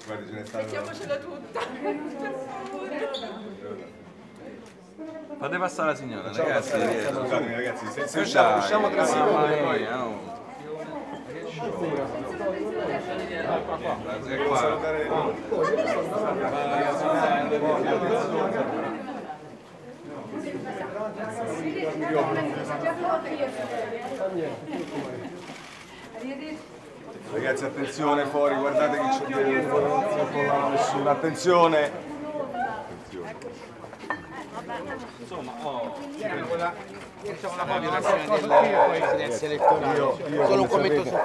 Guardi, ce ne stanno. Mettiamocela tutta, per favore. Fate passare la signora, ragazzi. Scusatemi ragazzi, se Usciamo tra secondi. Ragazzi, attenzione fuori, guardate che c'è dentro. Attenzione. Insomma, facciamo la poi violazione del silenzio elettorale. Solo un commento su